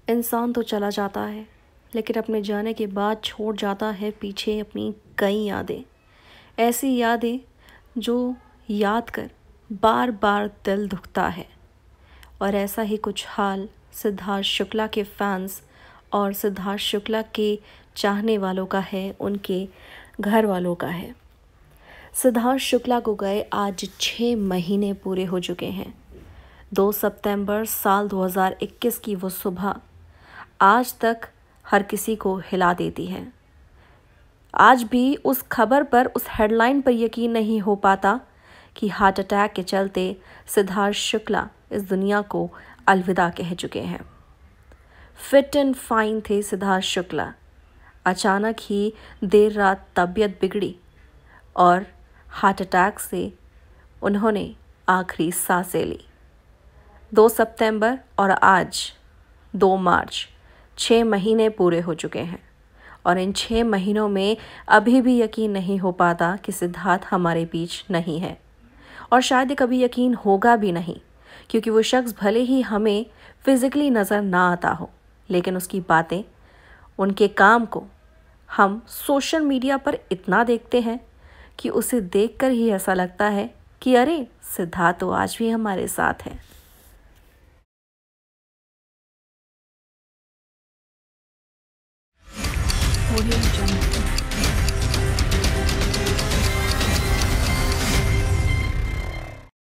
इंसान तो चला जाता है, लेकिन अपने जाने के बाद छोड़ जाता है पीछे अपनी कई यादें। ऐसी यादें जो याद कर बार बार दिल दुखता है। और ऐसा ही कुछ हाल सिद्धार्थ शुक्ला के फैंस और सिद्धार्थ शुक्ला के चाहने वालों का है, उनके घर वालों का है। सिद्धार्थ शुक्ला को गए आज 6 महीने पूरे हो चुके हैं। 2 सितंबर साल 2021 की वो सुबह आज तक हर किसी को हिला देती है। आज भी उस खबर पर, उस हेडलाइन पर यकीन नहीं हो पाता कि हार्ट अटैक के चलते सिद्धार्थ शुक्ला इस दुनिया को अलविदा कह चुके हैं। फिट एंड फाइन थे सिद्धार्थ शुक्ला। अचानक ही देर रात तबीयत बिगड़ी और हार्ट अटैक से उन्होंने आखिरी सांसें ली। 2 सितंबर और आज 2 मार्च 6 महीने पूरे हो चुके हैं और इन 6 महीनों में अभी भी यकीन नहीं हो पाता कि सिद्धार्थ हमारे बीच नहीं है। और शायद कभी यकीन होगा भी नहीं, क्योंकि वो शख्स भले ही हमें फिजिकली नज़र ना आता हो, लेकिन उसकी बातें, उनके काम को हम सोशल मीडिया पर इतना देखते हैं कि उसे देखकर ही ऐसा लगता है कि अरे सिद्धार्थ तो आज भी हमारे साथ है।